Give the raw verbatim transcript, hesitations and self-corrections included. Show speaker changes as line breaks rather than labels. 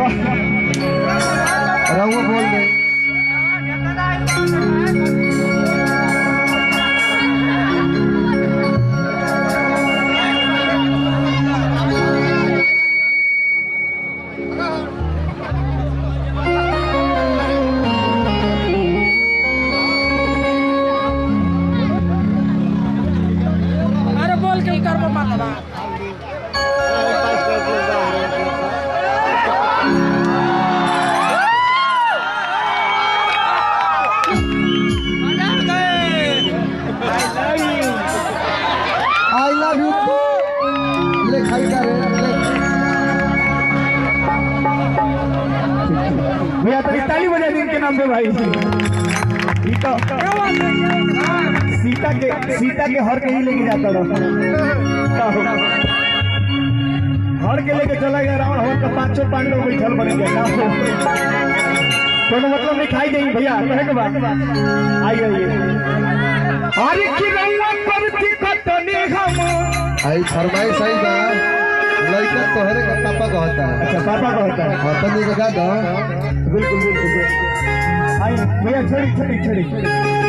रहुआ बोल दे
भैया तो ताली बजा दिन के नाम पे भाई तो सीता के सीता के हर के ही लेके जाता रहा हर के लेके चला गया रावण हर का पांचों पांडव बैठल बन गया कोनो मतलब नहीं खाई नहीं भैया कहे के बात आइए आइए अरे की रंगा करती कतनी हम
आई फरमाइश आई बा लड़का तोहरे का पापा कहता है।
अच्छा पापा कहता है
अपन जी का गा दो
बिल्कुल बिल्कुल आई भैया छोड़ी छोड़ी छोड़ी